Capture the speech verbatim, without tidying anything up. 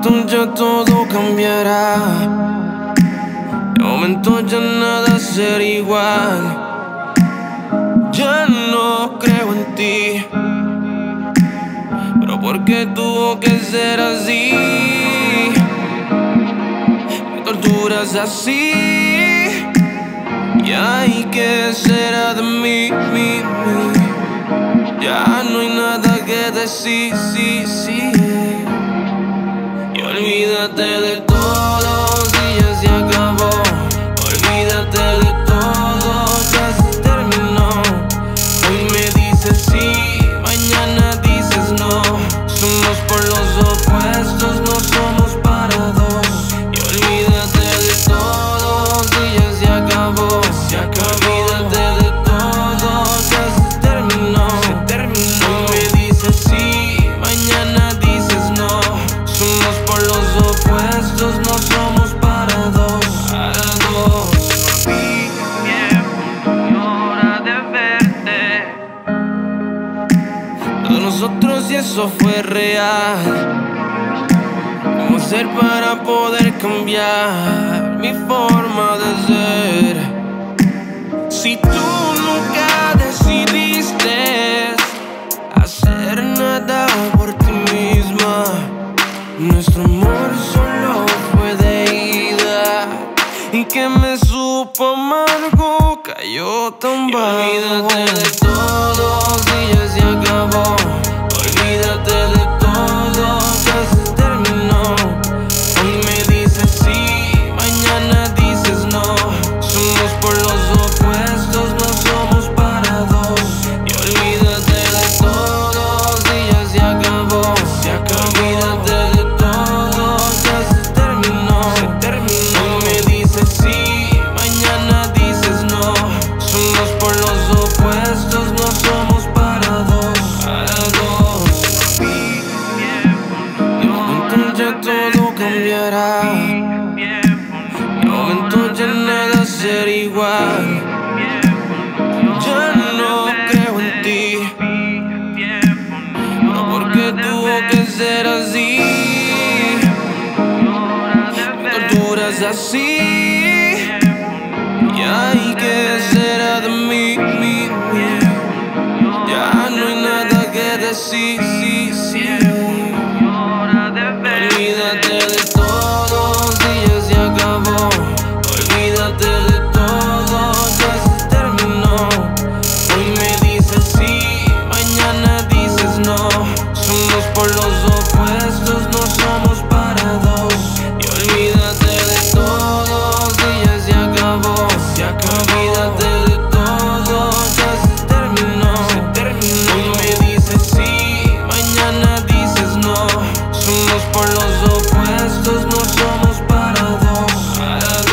momento ya todo cambiará. De momento ya nada será igual. Ya no creo en ti, pero ¿por qué tuvo que ser así? Me torturas así. Y ay, ¿qué será de mí, mí, mí? Ya no hay nada que decir, sí, sí. Y olvídate de todo, si ya se acabó. Olvídate de todo, ya se terminó. Hoy me dices sí, mañana dices no. Somos por los opuestos, no somos para dos. Y olvídate de todo, si ya se acabó. Se acabó. Olvídate de todo, ya se terminó. Se terminó. Hoy me dices sí, mañana dices no. Somos por los opuestos, no somos para dos. Para dos. Mi viejo, no hora de verte. Todos nosotros y eso fue real. ¿Cómo hacer para poder cambiar mi forma de ser? Si tú nunca decidiste hacer nada por ti misma, nuestro amor solo fue de ida. Y que me supo amargo, cayó tan bajo. Olvídate de todo, si ya se acabó. Olvídate de todo, ya se terminó. Hoy me dices sí, mañana dices no. Somos por los opuestos, no somos para dos. Y olvídate de todo, si ya se acabó. Se acabó. Olvídate de todo, ya se terminó. Se terminó. Hoy me dices sí, mañana dices no. Somos por los opuestos, no somos para dos. Para dos. Mi viejo, De no momento hora ya de todo verte. cambiará. Mi viejo, De no momento hora ya de nada verte. será igual. Mi viejo, Ya hora no de creo en verte. ti, Mi viejo, pero ¿por qué hora de tuvo verte. que ser así? Hora de Me verte. torturas así. Y ay, ¿qué será de mí, mí, mí? Ya no hay nada que decir, sí, sí. Hora de verte. Olvídate de todo, si ya se acabó. Olvídate de todo, ya se terminó. Hoy me dices sí, mañana dices no. Somos por los opuestos, no somos para dos. Y olvídate de todo, si ya se acabó. Se acabó. Olvídate de todo, ya se terminó. Se terminó. Hoy me dices sí, mañana dices no. Somos por los opuestos, no somos para dos. Para